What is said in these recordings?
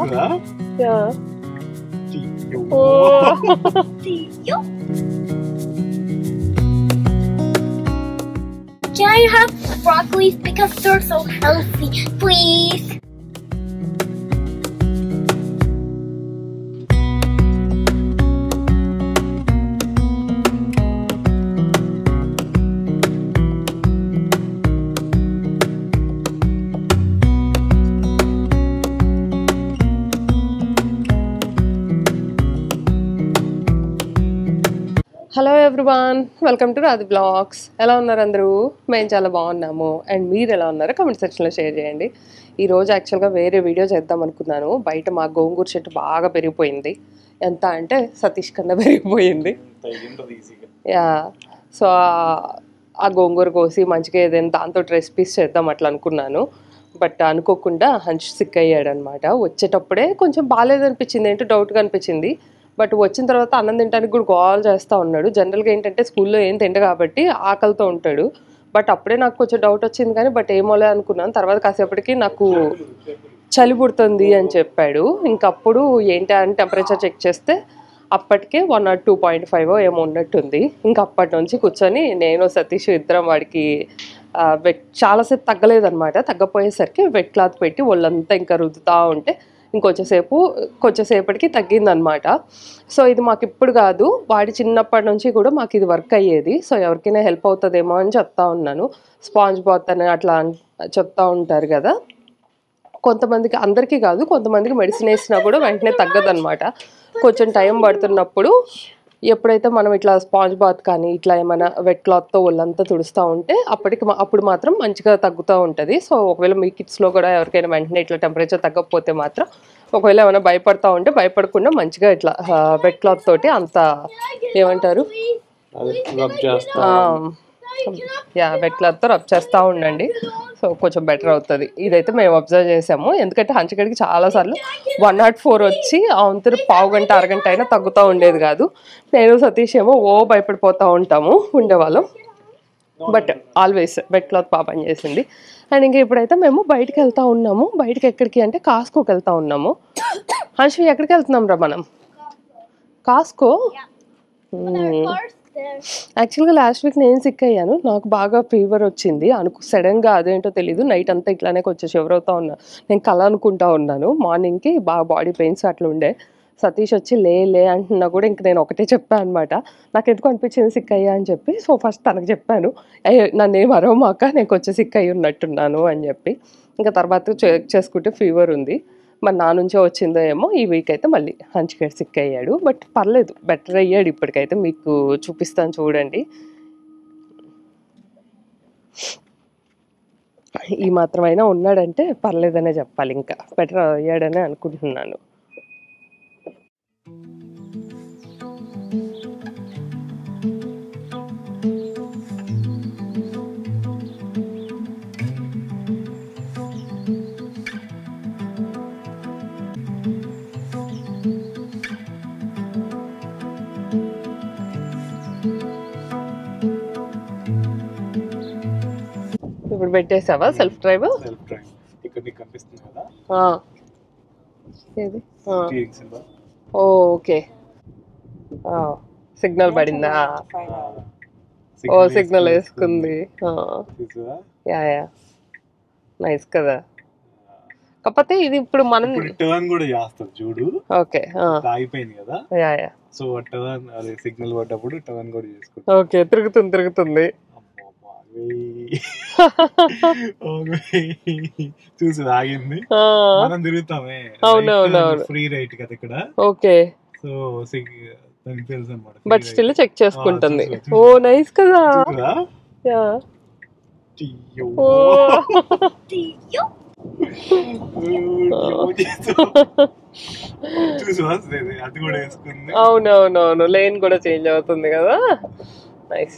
Yeah. Can I have broccoli because they're so healthy, please? Hello everyone, welcome to Radhi blogs. ఎలా ఉన్నారు అందరూ? మేము చాలా బాగున్నాము. అండ్ మీరు ఎలా ఉన్నారో కామెంట్ సెక్షన్లో షేర్ చేయండి. ఈరోజు యాక్చువల్గా వేరే వీడియో చేద్దాం అనుకున్నాను. బయట మా గోంగూర చెట్టు బాగా పెరిగిపోయింది. ఎంత అంటే సతీష్ కన్నా పెరిగిపోయింది. యా, సో ఆ గోంగూర కోసి మంచిగా ఏదైనా దాంతో రెసిపీస్ చేద్దాం అట్లా అనుకున్నాను. బట్ అనుకోకుండా హంచ్ సిక్ అయ్యాడు అనమాట. వచ్చేటప్పుడే కొంచెం బాగాలేదనిపించింది, ఏంటో డౌట్గా అనిపించింది. బట్ వచ్చిన తర్వాత అన్నం తినడానికి కూడా గోల్ చేస్తూ ఉన్నాడు. జనరల్గా ఏంటంటే స్కూల్లో ఏం తింట కాబట్టి ఆకలితో ఉంటాడు. బట్ అప్పుడే నాకు కొంచెం డౌట్ వచ్చింది కానీ బట్ ఏమోలే అనుకున్నాను. తర్వాత కాసేపటికి నాకు చలి పుడుతుంది అని చెప్పాడు. ఇంకప్పుడు ఏంటి అని టెంపరేచర్ చెక్ చేస్తే అప్పటికే 102.5 ఏమో ఉన్నట్టుంది. ఇంక అప్పటి నుంచి కూర్చొని నేను సతీష్ ఇద్దరం వాడికి చాలాసేపు తగ్గలేదన్నమాట. తగ్గపోయేసరికి వెట్ క్లాత్ పెట్టి ఒళ్ళంతా ఇంకా రుద్దుతూ ఉంటే కొంచెంసేపటికి తగ్గిందనమాట. సో ఇది మాకు ఇప్పుడు కాదు, వాడి చిన్నప్పటి నుంచి కూడా మాకు ఇది వర్క్ అయ్యేది. సో ఎవరికైనా హెల్ప్ అవుతుందేమో అని చెప్తా ఉన్నాను. స్పాంజ్ బాత్ అని అట్లా చెప్తా ఉంటారు కదా, కొంతమందికి, అందరికీ కాదు, కొంతమందికి మెడిసిన్ వేసినా కూడా వెంటనే తగ్గదనమాట. కొంచెం టైం పడుతున్నప్పుడు ఎప్పుడైతే మనం ఇట్లా స్పాంజ్ బాత్ కానీ ఇట్లా ఏమైనా వెట్ క్లాత్తో ఒళ్ళంతా తుడుస్తూ ఉంటే అప్పుడు మాత్రం మంచిగా తగ్గుతూ ఉంటుంది. సో ఒకవేళ మీ కిడ్స్లో కూడా ఎవరికైనా వెంటనే ఇట్లా టెంపరేచర్ తగ్గకపోతే మాత్రం, ఒకవేళ ఏమైనా భయపడతా ఉంటే భయపడకుండా మంచిగా ఇట్లా వెట్ క్లాత్ తోటి అంత ఏమంటారు వెట్ క్లాత్తో రబ్ చేస్తూ ఉండండి. సో కొంచెం బెటర్ అవుతుంది. ఇదైతే మేము అబ్జర్వ్ చేసాము. ఎందుకంటే హంచగడికి చాలాసార్లు 104 వచ్చి అంతరు పావు గంట అరగంట అయినా తగ్గుతూ ఉండేది కాదు. నేను సతీష్ ఏమో భయపడిపోతూ ఉండేవాళ్ళం. బట్ ఆల్వేస్ వెట్ క్లాత్ బాగా పని చేసింది. అండ్ ఇంకా ఇప్పుడైతే మేము బయటకు వెళ్తూ ఉన్నాము. బయటకి ఎక్కడికి అంటే కాస్కోకి వెళ్తూ ఉన్నాము. హంషి ఎక్కడికి వెళ్తున్నాం రా మనం? కాస్కో. యాక్చువల్గా లాస్ట్ వీక్ నేను సిక్ అయ్యాను. నాకు బాగా ఫీవర్ వచ్చింది. సడన్గా అదేంటో తెలీదు, నైట్ అంతా ఇట్లానే కొంచెం షివర్ అవుతూ ఉన్నా. నేను కళ అనుకుంటా ఉన్నాను. మార్నింగ్కి బాగా బాడీ పెయిన్స్ అట్లా ఉండే. సతీష్ వచ్చి లే అంటున్నా కూడా ఇంక నేను ఒకటే చెప్పాను అనమాట, నాకు ఎందుకు అనిపించింది సిక్ అయ్యా అని చెప్పి. సో ఫస్ట్ తనకు చెప్పాను, నన్ను ఏం అరవమాక, నేను కొంచెం సిక్ అయ్యి ఉన్నట్టున్నాను అని చెప్పి. ఇంకా తర్వాత చెక్ చేసుకుంటే ఫీవర్ ఉంది. మరి నా నుంచే వచ్చిందో ఏమో. ఈ వీక్ అయితే మళ్ళీ హంచికేట్ సిక్ అయ్యాడు. బట్ పర్లేదు, బెటర్ అయ్యాడు ఇప్పటికైతే. మీకు చూపిస్తాను చూడండి. ఈ మాత్రమైనా ఉన్నాడంటే పర్లేదనే చెప్పాలి. ఇంకా బెటర్ అయ్యాడనే అనుకుంటున్నాను. ఇప్పుడు పెట్టేసావా సెల్ఫ్ డ్రైవ్? ఓకే, సిగ్నల్ పడిందా? ఓ సిగ్నల్ వేసుకుంది. యా నైస్ కదా. కాకపోతే ఇది ఇప్పుడు మనం టర్న్ కూడా చేస్తాం చూడు. ఓకే, ఆగిపోయింది కదా. యా సో టర్న్ అదే సిగ్నల్ పడ్డప్పుడు టర్న్ కూడా చేసుకుంటాం. ఓకే, తిరుగుతుంది. చూసి ఆగింది, మనం తిరుగుతామే. అవునవునవును, ఫ్రీ రైట్ కదా ఇక్కడ. ఓకే, సో తెలుసు అన్నమాట. బట్ స్టిల్ చెక్ చేసుకుంటుంది. ఓ నైస్ కదా. యా అవునవునవును, లేన్ కూడా చేంజ్ అవుతుంది కదా. Nice.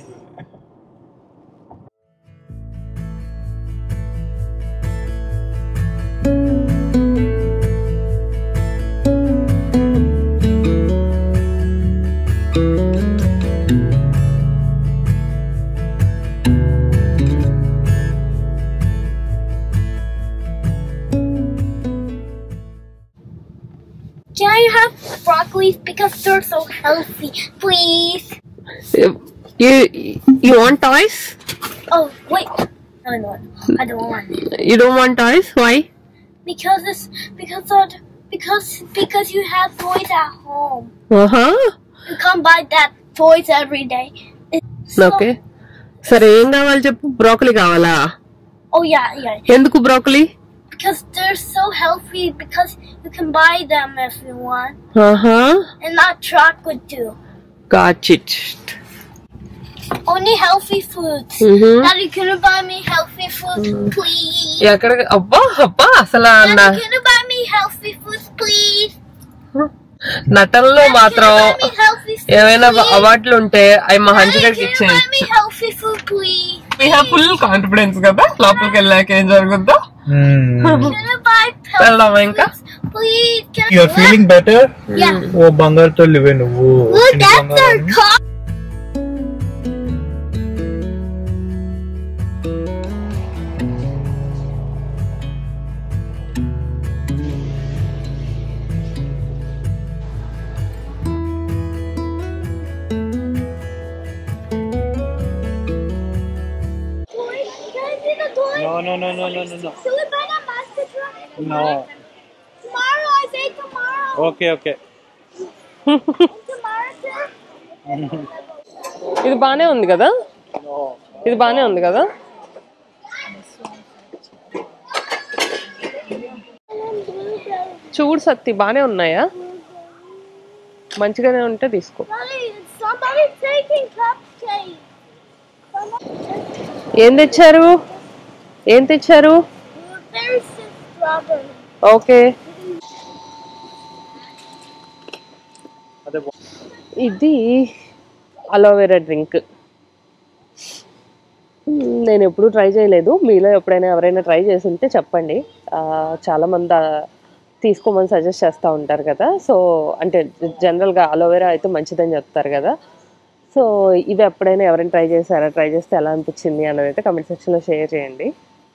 you have broccoli because they're so healthy? Please. You want toys? Oh wait. No, I don't want it. You don't want toys? Why? Because you have toys at home. You can't buy that toys every day. Okay. సరే ఏం కావాలి చెప్పు. Broccoli కావాలా? Oh yeah. ఎందుకు broccoli? Because they're so healthy. Because you can buy them if you want. And not chocolate too. Got it. Only healthy foods. Daddy, can you buy me healthy foods, please? ఎక్కడ అబ్బా అసలు Daddy, can you buy me healthy foods, please? నటనలో మాత్రం Can you buy me healthy food, ఏమైనా please? అవార్డులు ఉంటే అవి మా Daddy, హంచుగడికి can you buy me ఇచ్చేయచ్చు. healthy food, please? We have full confidence కదా లోపలికి వెళ్ళాక ఏం జరుగుద్దో. Can you buy వెళ్దామా healthy ఇంకా? foods, please? You are feeling better? Yeah. ఓ బంగారుతో లివే నువ్వు. Look, that's our car. No. Should we buy that monster truck? No. Tomorrow, I say tomorrow. Okay. Tomorrow, sir. ఇది బానే ఉంది కదా? ఇది బానే ఉంది కదా? చూడు సత్తి బానే ఉన్నాయా? మంచిగానే ఉంటే తీసుకో. Somebody's taking cupcakes. ఏం తెచ్చారు? There's some strawberry. ఓకే. ఇది అలోవెరా డ్రింక్. నేను ఎప్పుడు ట్రై చేయలేదు. మీలో ఎప్పుడైనా ఎవరైనా ట్రై చేసి ఉంటే చెప్పండి. చాలామంది తీసుకోమని సజెస్ట్ చేస్తూ ఉంటారు కదా. సో అంటే జనరల్గా అలోవెరా అయితే మంచిదని చెప్తారు కదా. సో ఇవి ఎప్పుడైనా ఎవరైనా ట్రై చేశారా? ట్రై చేస్తే ఎలా అనిపించింది అన్నది అయితే కమెంట్ సెక్షన్లో షేర్ చేయండి.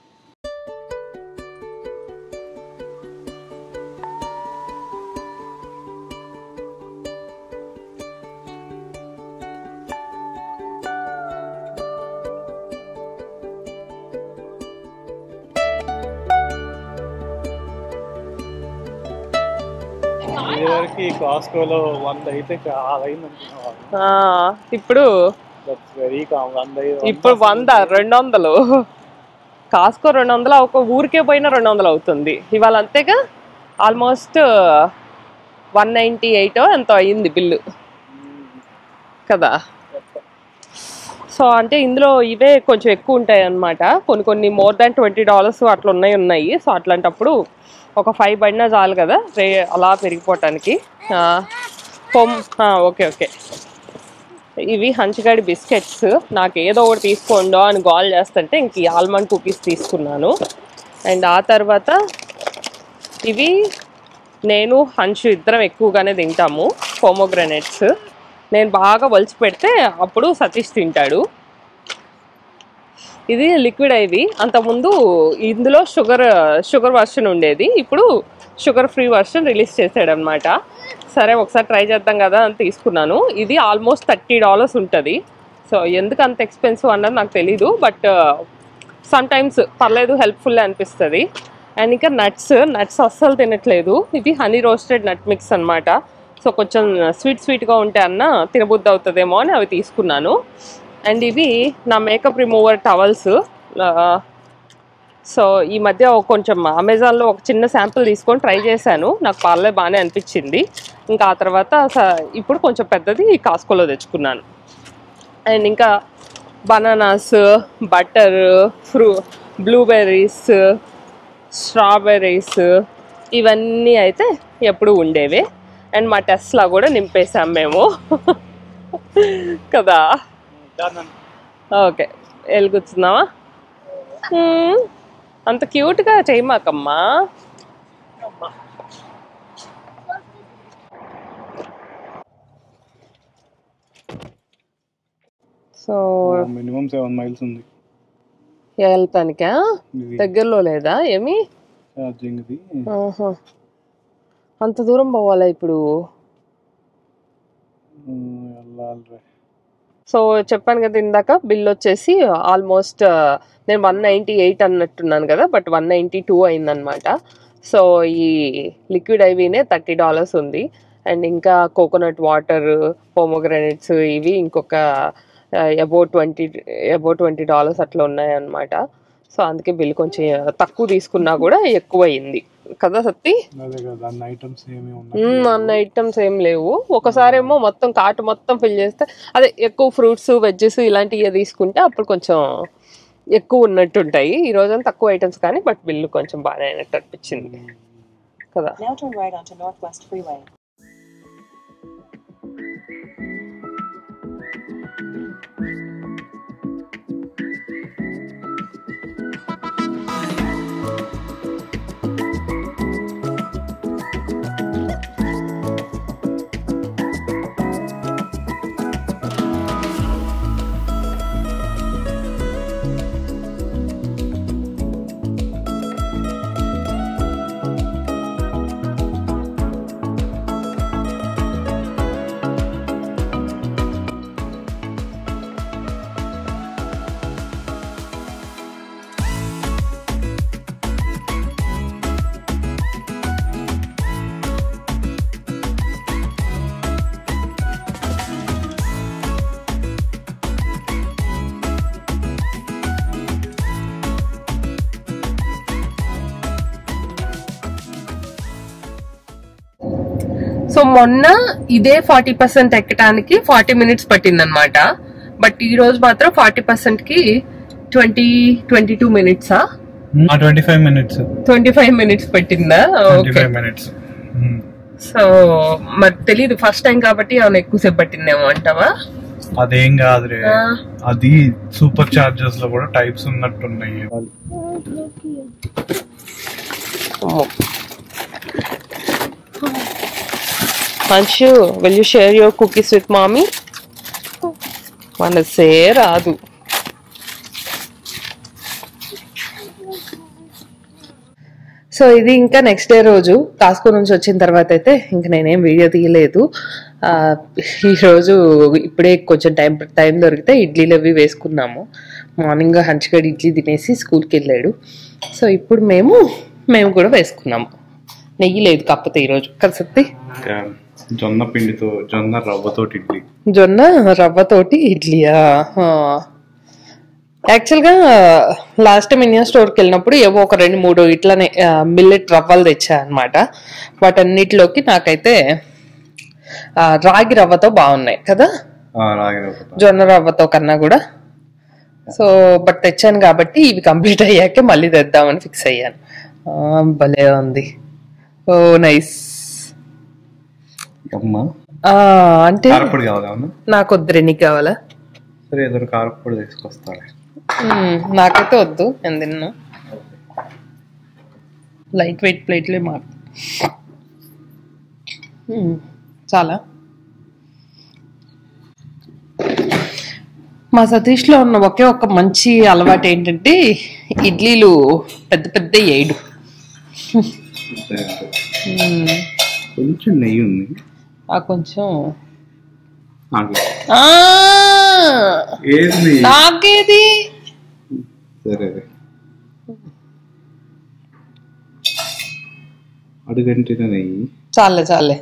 ఇదివరకు కాస్కోలో 100 అయితే చాలా అయింది అనుకున్నాను. ఇప్పుడు దట్స్ వెరీ కామన్. 100 ఇప్పుడు 100 200 కాస్కో 200 ఒక ఊరికే పోయినా 200 అవుతుంది ఇవాళ అంతేగా. ఆల్మోస్ట్ 198 ఎంతో అయ్యింది బిల్లు కదా. సో అంటే ఇందులో ఇవే కొంచెం ఎక్కువ ఉంటాయి అన్నమాట. కొన్ని మోర్ దాన్ $20 అట్లా ఉన్నాయి. సో అట్లాంటప్పుడు ఒక 5 పడినా చాలు కదా అలా పెరిగిపోవటానికి. ఓకే. ఇవి హంచుగాడి బిస్కెట్స్. నాకు ఏదో ఒకటి తీసుకోండో అని గోల్ చేస్తుంటే ఇంక ఈ ఆల్మండ్ కుకీస్ తీసుకున్నాను. అండ్ ఆ తర్వాత ఇవి నేను హంచు ఇద్దరం ఎక్కువగానే తింటాము. పోమోగ్రానైట్స్ నేను బాగా వలిచి పెడితే అప్పుడు సతీష్ తింటాడు. ఇది లిక్విడ్ ఐవి. అంతకుముందు ఇందులో షుగర్ వర్షన్ ఉండేది. ఇప్పుడు షుగర్ ఫ్రీ వర్షన్ రిలీజ్ చేసాడనమాట. సరే ఒకసారి ట్రై చేద్దాం కదా అని తీసుకున్నాను. ఇది ఆల్మోస్ట్ $30 ఉంటుంది. సో ఎందుకు అంత ఎక్స్పెన్సివ్ అన్నది నాకు తెలీదు. బట్ సమ్ టైమ్స్ పర్లేదు, హెల్ప్ఫుల్ అనిపిస్తుంది. అండ్ ఇంకా నట్స్ అస్సలు తినట్లేదు. ఇది హనీ రోస్టెడ్ నట్ మిక్స్ అనమాట. సో కొంచెం స్వీట్గా ఉంటే అన్న తినబుద్ధి అవుతుందేమో అని అవి తీసుకున్నాను. అండ్ ఇవి నా మేకప్ రిమూవర్ టవల్స్. సో ఈ మధ్య కొంచెం అమెజాన్లో ఒక చిన్న శాంపుల్ తీసుకొని ట్రై చేశాను. నాకు బాగానే అనిపించింది. ఇంకా ఆ తర్వాత ఇప్పుడు కొంచెం పెద్దది కాస్కోలో తెచ్చుకున్నాను. అండ్ ఇంకా బనానాస్, బటర్, బ్లూబెర్రీస్, స్ట్రాబెర్రీస్ ఇవన్నీ అయితే ఎప్పుడు ఉండేవే. అండ్ మా టెస్లా కూడా నింపేసాం మేము కదా. ఓకే వెళ్ళి కూర్చుందామా? అంత క్యూట్గా చేయమాకమ్మా. సో మినిమం 7 miles ఉంది వెళ్తానికా? దగ్గరలో లేదా ఏమి? ఛార్జింగ్ ది. అంత దూరం పోవాలా ఇప్పుడు? సో చెప్పాను కదా ఇందాక, బిల్ వచ్చేసి ఆల్మోస్ట్ నేను 198 అన్నట్టున్నాను కదా, బట్ 192 అయిందనమాట. సో ఈ లిక్విడ్ ఐవీనే $30 ఉంది. అండ్ ఇంకా కోకోనట్ వాటర్, పోమోగ్రానైట్స్ ఇవి ఇంకొక అబౌట్ $20 అట్లా ఉన్నాయన్నమాట. సో అందుకే బిల్ కొంచెం తక్కువ తీసుకున్నా కూడా ఎక్కువ అయింది కదా సత్తి. అన్న ఐటమ్స్ ఏం లేవు. ఒకసారేమో మొత్తం కార్ట్ మొత్తం ఫిల్ చేస్తే, అదే ఎక్కువ ఫ్రూట్స్ వెజ్జెస్ ఇలాంటివి తీసుకుంటే అప్పుడు కొంచెం ఎక్కువ ఉన్నట్టుంటాయి. ఈ రోజంతా తక్కువ ఐటమ్స్ కానీ బట్ బిల్లు కొంచెం బాగానే అయినట్టు అనిపించింది కదా. సో మొన్న ఇదే 40% ఎక్కడానికి 40 minutes పట్టిందనమాట. బట్ ఈ రోజు మాత్రం 40% కి 22 minutes 25 minutes పట్టిందా? సో మరి తెలీదు, ఫస్ట్ టైం కాబట్టి ఏమైనా ఎక్కువసేపు పట్టిందేమో అంటావా? అదేం కాదురే, అది సూపర్ చార్జర్స్ లో కూడా టైప్స్ ఉన్నట్టున్నాయి. Anshu, will you share your cookies with mommy? మనసే రాదు. సో ఇది ఇంకా నెక్స్ట్ డే రోజు కాస్కో నుంచి వచ్చిన తర్వాత అయితే ఇంక నేనేం వీడియో తీయలేదు. ఈరోజు ఇప్పుడే కొంచెం టైం దొరికితే ఇడ్లీలు అవి వేసుకున్నాము. మార్నింగ్ హంచిగడ్ ఇడ్లీ తినేసి స్కూల్కి వెళ్ళాడు. సో ఇప్పుడు మేము కూడా వేసుకున్నాము. నెయ్యి లేదు కాకపోతే ఈరోజు కదా సత్తి. జొన్న రవ్వతోటి ఇడ్లీయా? యాక్చువల్గా లాస్ట్ టైం ఇండియన్ స్టోర్కి వెళ్ళినప్పుడు ఏవో ఒక 2-3 ఇట్లానే మిల్లెట్ రవ్వలు తెచ్చా అనమాట. వాటన్నిటిలోకి నాకైతే రాగి రవ్వతో బాగున్నాయి కదా, జొన్న రవ్వతో కన్నా కూడా. సో బట్ తెచ్చాను కాబట్టి ఇవి కంప్లీట్ అయ్యాకే మళ్ళీ తెద్దామని ఫిక్స్ అయ్యాను. భలే ఉంది. Oh nice. అంటే నాకు వద్దు, నీకు కావాలా? నాకైతే వద్దు, నేను తిన్నా. లైట్ వెయిట్ ప్లేట్లే మాకు చాలా. మా సతీష్లో ఉన్న ఒకే ఒక మంచి అలవాటు ఏంటంటే ఇడ్లీలు పెద్ద పెద్ద వేయడు. కొంచెం నెయ్యి ఉంది, కొంచెం నాకేది సరే అడుగంటే నెయ్యి చాలే.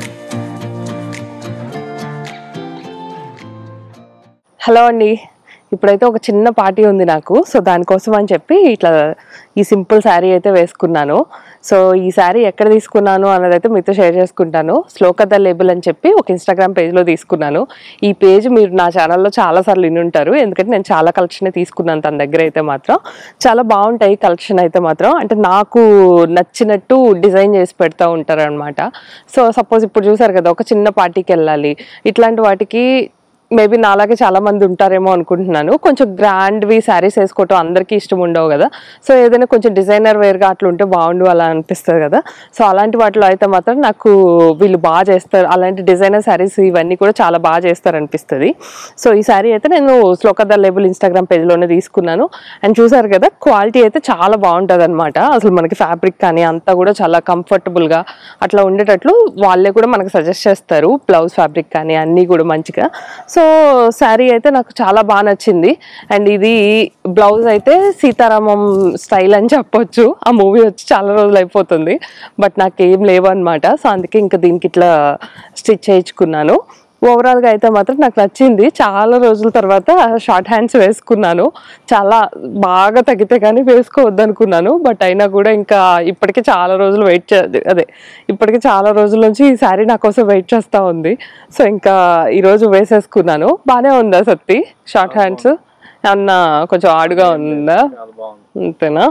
హలో అండి, ఇప్పుడైతే ఒక చిన్న పార్టీ ఉంది నాకు. సో దానికోసం అని చెప్పి ఇట్లా ఈ సింపుల్ శారీ అయితే వేసుకున్నాను. సో ఈ శారీ ఎక్కడ తీసుకున్నాను అన్నది అయితే మీతో షేర్ చేసుకుంటాను. శ్లోక ద లేబుల్ అని చెప్పి ఒక ఇన్స్టాగ్రామ్ పేజ్లో తీసుకున్నాను. ఈ పేజ్ మీరు నా ఛానల్లో చాలాసార్లు విని ఉంటారు, ఎందుకంటే నేను చాలా కలెక్షన్ తీసుకున్నాను తన దగ్గర. అయితే మాత్రం చాలా బాగుంటాయి కలెక్షన్ అయితే మాత్రం. అంటే నాకు నచ్చినట్టు డిజైన్ చేసి పెడతా ఉంటారు అనమాట. సో సపోజ్ ఇప్పుడు చూసారు కదా, ఒక చిన్న పార్టీకి వెళ్ళాలి, ఇట్లాంటి వాటికి మేబీ నాలాగే చాలా మంది ఉంటారేమో అనుకుంటున్నాను. కొంచెం గ్రాండ్వి శారీస్ వేసుకోవటం అందరికీ ఇష్టం ఉండవు కదా. సో ఏదైనా కొంచెం డిజైనర్ వేర్గా అట్లా ఉంటే బాగుండు అలా అనిపిస్తుంది కదా. సో అలాంటి వాటిలో అయితే మాత్రం నాకు వీళ్ళు బాగా చేస్తారు, అలాంటి డిజైనర్ శారీస్ ఇవన్నీ కూడా చాలా బాగా చేస్తారు అనిపిస్తుంది. సో ఈ శారీ అయితే నేను శ్లోక ద లేబుల్ ఇన్స్టాగ్రామ్ పేజ్లోనే తీసుకున్నాను. అండ్ చూసారు కదా, క్వాలిటీ అయితే చాలా బాగుంటుంది అనమాట. అసలు మనకి ఫ్యాబ్రిక్ కానీ అంతా కూడా చాలా కంఫర్టబుల్గా అట్లా ఉండేటట్లు వాళ్ళే కూడా మనకు సజెస్ట్ చేస్తారు. బ్లౌజ్ ఫ్యాబ్రిక్ కానీ అన్నీ కూడా మంచిగా. సో శారీ అయితే నాకు చాలా బాగా నచ్చింది. అండ్ ఇది బ్లౌజ్ అయితే సీతారామం స్టైల్ అని చెప్పొచ్చు. ఆ మూవీ వచ్చి చాలా రోజులు అయిపోతుంది, బట్ నాకేం లేవు అనమాట. సో అందుకే ఇంకా దీనికి ఇట్లా స్టిచ్ చేయించుకున్నాను. ఓవరాల్గా అయితే మాత్రం నాకు నచ్చింది. చాలా రోజుల తర్వాత షార్ట్ హ్యాండ్స్ వేసుకున్నాను. చాలా బాగా తగ్గితే కానీ వేసుకోవద్దు అనుకున్నాను, బట్ అయినా కూడా ఇంకా ఇప్పటికే చాలా రోజులు ఇప్పటికే చాలా రోజుల నుంచి ఈ శారీ నా కోసం వెయిట్ చేస్తూ ఉంది. సో ఇంకా ఈరోజు వేసేసుకున్నాను. బాగానే ఉందా సత్తి షార్ట్ హ్యాండ్స్? అన్న కొంచెం ఆడుగా ఉందా? అంతేనా?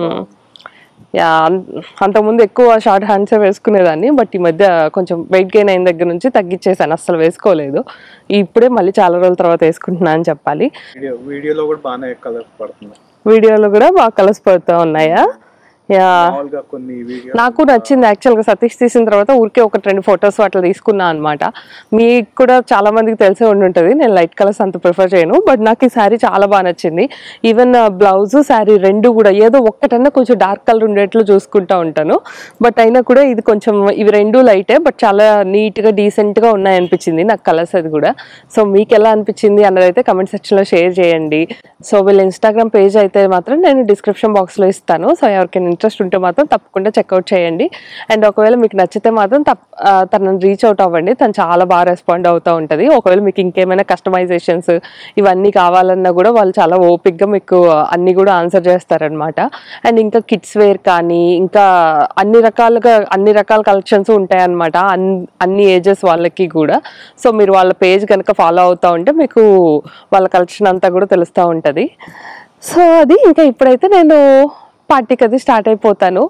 అంతకుముందు ఎక్కువ షార్ట్ హ్యాండ్సే వేసుకునేదాన్ని, బట్ ఈ మధ్య కొంచెం వెయిట్ గెయిన్ అయిన దగ్గర నుంచి తగ్గించేసాను, అస్సలు వేసుకోలేదు. ఇప్పుడే మళ్ళీ చాలా రోజుల తర్వాత వేసుకుంటున్నా అని చెప్పాలి. వీడియోలో కూడా బాగా కలర్స్ పడుతున్నాయి. వీడియోలో కూడా బాగా కలర్స్ పడుతూ ఉన్నాయా? నాకు నచ్చింది యాక్చువల్గా. సతీష్ తీసిన తర్వాత ఊరికే ఒక 2 ఫొటోస్ అట్లా తీసుకున్నా అనమాట. మీకు కూడా చాలా మందికి తెలిసే ఉండుంటుంది, నేను లైట్ కలర్స్ అంత ప్రిఫర్ చేయను, బట్ నాకు ఈ శారీ చాలా బాగా నచ్చింది. ఈవెన్ బ్లౌజ్ శారీ రెండు కూడా ఏదో ఒక్కటన్నా కొంచెం డార్క్ కలర్ ఉండేట్లు చూసుకుంటా ఉంటాను, బట్ అయినా కూడా ఇది కొంచెం ఇవి రెండు లైటే, బట్ చాలా నీట్గా డీసెంట్గా ఉన్నాయి అనిపించింది నాకు కలర్స్ అది కూడా. సో మీకు ఎలా అనిపించింది అన్నదైతే కమెంట్ సెక్షన్లో షేర్ చేయండి. సో వీళ్ళ ఇన్స్టాగ్రామ్ పేజ్ అయితే మాత్రం నేను డిస్క్రిప్షన్ బాక్స్లో ఇస్తాను. సో ఎవరికైనా ఇంట్రెస్ట్ ఉంటే మాత్రం తప్పకుండా చెక్అవుట్ చేయండి. అండ్ ఒకవేళ మీకు నచ్చితే మాత్రం తనని రీచ్ అవుట్ అవ్వండి, తను చాలా బాగా రెస్పాండ్ అవుతూ ఉంటుంది. ఒకవేళ మీకు ఇంకేమైనా కస్టమైజేషన్స్ ఇవన్నీ కావాలన్నా కూడా వాళ్ళు చాలా ఓపిక్గా మీకు అన్నీ కూడా ఆన్సర్ చేస్తారనమాట. అండ్ ఇంకా కిడ్స్ వేర్ కానీ ఇంకా అన్ని రకాల కలెక్షన్స్ ఉంటాయన్నమాట, అన్ని ఏజెస్ వాళ్ళకి కూడా. సో మీరు వాళ్ళ పేజ్ కనుక ఫాలో అవుతూ ఉంటే మీకు వాళ్ళ కలెక్షన్ అంతా కూడా తెలుస్తూ ఉంటుంది. సో అది ఇంకా ఇప్పుడైతే నేను పార్టీకి అది స్టార్ట్ అయిపోతాను.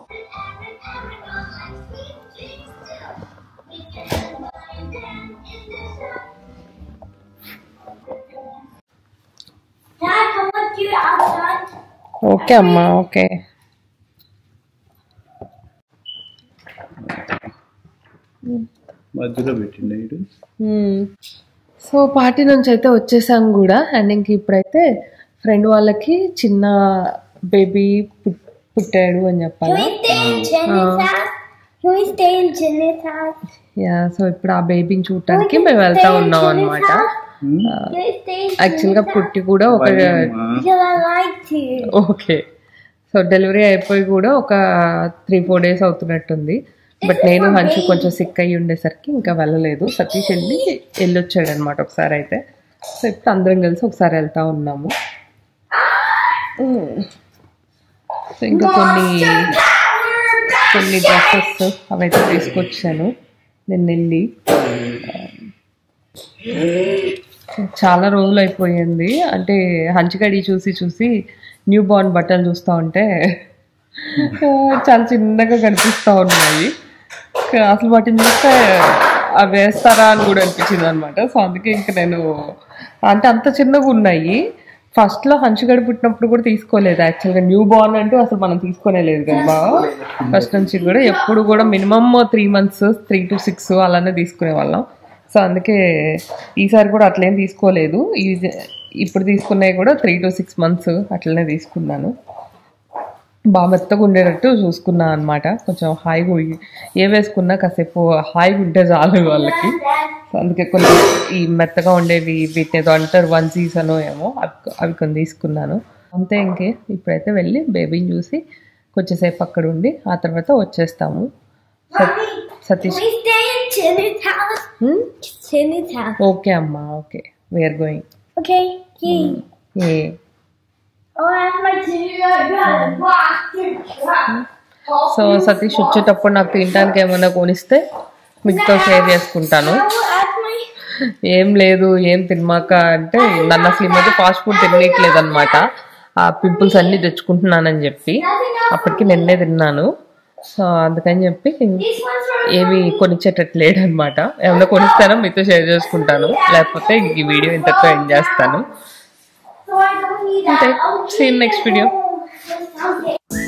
ఓకే అమ్మా, ఓకే. సో పార్టీ నుంచి అయితే వచ్చేసాం కూడా. అండ్ ఇంక ఇప్పుడైతే ఫ్రెండ్ వాళ్ళకి చిన్న బేబీ పుట్టాడు అని చెప్పాలి. సో ఇప్పుడు ఆ బేబీని చూడటానికి మేము వెళ్తా ఉన్నాం అనమాట. యాక్చువల్గా పుట్టి కూడా ఓకే. సో డెలివరీ అయిపోయి కూడా ఒక 3-4 డేస్ అవుతున్నట్టుంది. బట్ నేను హంచు కొంచెం సిక్ అయ్యి ఉండేసరికి ఇంకా వెళ్ళలేదు. సతీష్ వెళ్ళొచ్చాడు అనమాట ఒకసారి అయితే. సో ఇప్పుడు అందరం కలిసి ఒకసారి వెళ్తా ఉన్నాము. సో ఇంకా కొన్ని డ్రెస్సెస్ అవైతే తీసుకొచ్చాను నేను వెళ్ళి. చాలా రోజులు అయిపోయింది, అంటే హంచుగడి చూసి న్యూ బార్న్ బట్టలు చూస్తూ ఉంటే చాలా చిన్నగా కనిపిస్తూ ఉన్నాయి. అసలు వాటిని చూస్తే అవి వేస్తారా అని కూడా అనిపించింది అనమాట. సో అందుకే ఇంకా నేను అంటే అంత చిన్నగా ఉన్నాయి. ఫస్ట్లో హంచుగడి పుట్టినప్పుడు కూడా తీసుకోలేదు యాక్చువల్గా. న్యూ బార్న్ అంటూ అసలు మనం తీసుకోలేదు కదా బాగా. ఫస్ట్ నుంచి కూడా ఎప్పుడు కూడా మినిమమ్ 3 months 3 to 6 అలానే తీసుకునే వాళ్ళం. సో అందుకే ఈసారి కూడా అట్లేం తీసుకోలేదు. ఇప్పుడు తీసుకున్నవి కూడా 3 to 6 months అట్లనే తీసుకున్నాను. బాగా మెత్తగా ఉండేటట్టు చూసుకున్నాను అనమాట. కొంచెం హాయిగా ఏ వేసుకున్నా కాసేపు హాయిగా ఉంటే చాలు వాళ్ళకి. సో అందుకే కొన్ని ఈ మెత్తగా ఉండేవి వీటిని ఏదో అంటారు వన్సీస్ అనో ఏమో అవి కొన్ని తీసుకున్నాను అంతే. ఇంకే ఇప్పుడైతే వెళ్ళి బేబీని చూసి కొంచెంసేపు అక్కడ ఉండి ఆ తర్వాత వచ్చేస్తాము. సతీష్ ఓకే అమ్మా, okay, we're going. So Satish వచ్చేటప్పుడు నాకు తినడానికి ఏమైనా కొనిస్తే మీతో షేర్ చేసుకుంటాను. ఏం లేదు ఏం తినమాక అంటే నన్ను అసలు ఈ మధ్య ఫాస్ట్ ఫుడ్ తినట్లేదు అనమాట. ఆ పింపుల్స్ అన్నీ తెచ్చుకుంటున్నానని చెప్పి అప్పటికి నిన్నే తిన్నాను. సో అందుకని చెప్పి ఏమి కొనిచ్చేటట్లేడు అనమాట. ఏమైనా కొనిస్తానో మీతో షేర్ చేసుకుంటాను, లేకపోతే ఈ వీడియో ఇంతతో ఎండ్ చేస్తాను. అంతే, సీ ఇన్ నెక్స్ట్ వీడియో.